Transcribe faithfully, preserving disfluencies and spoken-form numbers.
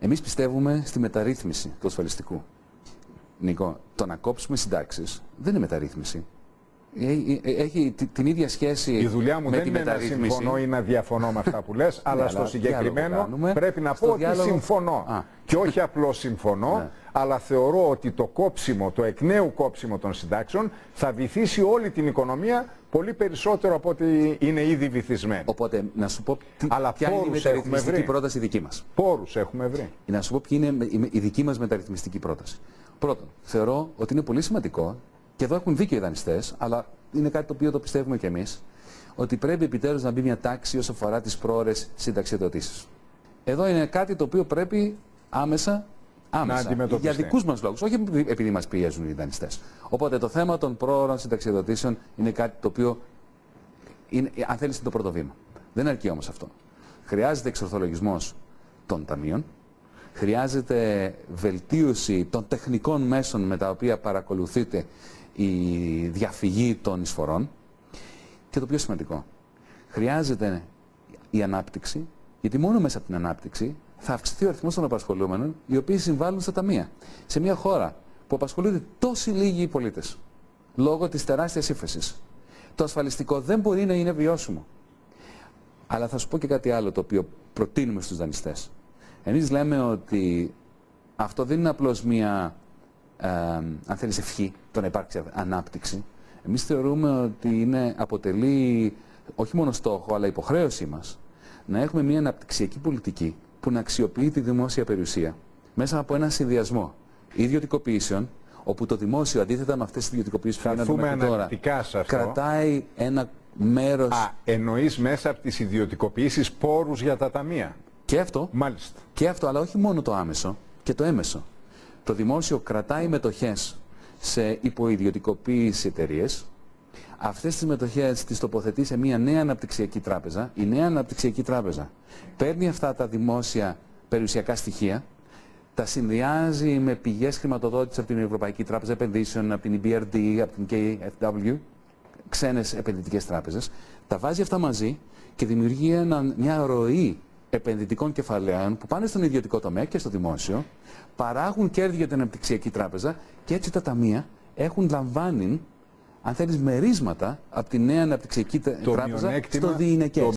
Εμείς πιστεύουμε στη μεταρρύθμιση του ασφαλιστικού. Νίκο, το να κόψουμε συντάξεις δεν είναι μεταρρύθμιση. Έχει την ίδια σχέση. Η δουλειά μου με δεν τη είναι να συμφωνώ ή να διαφωνώ με αυτά που λες, αλλά στο συγκεκριμένο πρέπει να πω ότι διάλογο... συμφωνώ. Α. Και όχι απλώς συμφωνώ, ναι. αλλά θεωρώ ότι το κόψιμο, το εκ νέου κόψιμο των συντάξεων θα βυθίσει όλη την οικονομία πολύ περισσότερο από ότι είναι ήδη βυθισμένη. Οπότε, να σου πω τι, αλλά ποια είναι η μεταρρυθμιστική πρόταση δική μας. Πόρους έχουμε βρει. Να σου πω ποια είναι η δική μας μεταρρυθμιστική πρόταση. Πρώτον, θεωρώ ότι είναι πολύ σημαντικό. Και εδώ έχουν δίκιο οι δανειστές, αλλά είναι κάτι το οποίο το πιστεύουμε κι εμείς, ότι πρέπει επιτέλους να μπει μια τάξη όσο αφορά τις πρόωρες συνταξιοδοτήσεις. Εδώ είναι κάτι το οποίο πρέπει άμεσα, άμεσα για δικούς μας λόγους, όχι επειδή μας πιέζουν οι δανειστές. Οπότε το θέμα των πρόωρων συνταξιοδοτήσεων είναι κάτι το οποίο, είναι, αν θέλεις, είναι το πρώτο βήμα. Δεν αρκεί όμως αυτό. Χρειάζεται εξορθολογισμός των ταμείων. Χρειάζεται βελτίωση των τεχνικών μέσων με τα οποία παρακολουθείται η διαφυγή των εισφορών και το πιο σημαντικό, χρειάζεται η ανάπτυξη, γιατί μόνο μέσα από την ανάπτυξη θα αυξηθεί ο αριθμός των απασχολούμενων οι οποίοι συμβάλλουν στα ταμεία. Σε μια χώρα που απασχολούνται τόσοι λίγοι οι πολίτες λόγω της τεράστιας ύφεσης, το ασφαλιστικό δεν μπορεί να είναι βιώσιμο. Αλλά θα σου πω και κάτι άλλο το οποίο προτείνουμε στους δανειστές. Εμείς λέμε ότι αυτό δεν είναι απλώς μία, ε, αν θέλεις, ευχή, το να υπάρξει ανάπτυξη. Εμείς θεωρούμε ότι είναι, αποτελεί όχι μόνο στόχο, αλλά υποχρέωσή μας να έχουμε μία αναπτυξιακή πολιτική που να αξιοποιεί τη δημόσια περιουσία μέσα από ένα συνδυασμό ιδιωτικοποιήσεων, όπου το δημόσιο, αντίθετα με αυτές τις ιδιωτικοποιήσεις που γίνονται μέχρι τώρα, κρατάει ένα μέρος... Α, εννοείς μέσα από τις ιδιωτικοποιήσεις πόρους για τα ταμεία. Και αυτό, Μάλιστα. και αυτό, αλλά όχι μόνο το άμεσο, και το έμεσο. Το δημόσιο κρατάει μετοχές σε υποειδιωτικοποίηση εταιρείες. Αυτές τις μετοχές τις τοποθετεί σε μια νέα αναπτυξιακή τράπεζα. Η νέα αναπτυξιακή τράπεζα παίρνει αυτά τα δημόσια περιουσιακά στοιχεία, τα συνδυάζει με πηγές χρηματοδότησης από την Ευρωπαϊκή Τράπεζα Επενδύσεων, από την ι μπι αρ ντι, από την κέι εφ ντάμπλιου, ξένες επενδυτικές τράπεζες, τα βάζει αυτά μαζί και δημιουργεί ένα, μια ροή επενδυτικών κεφαλαίων που πάνε στον ιδιωτικό τομέα και στο δημόσιο, παράγουν κέρδη για την αναπτυξιακή τράπεζα και έτσι τα ταμεία έχουν λαμβάνει, αν θέλεις, μερίσματα από τη νέα αναπτυξιακή τράπεζα στο διηνεκές.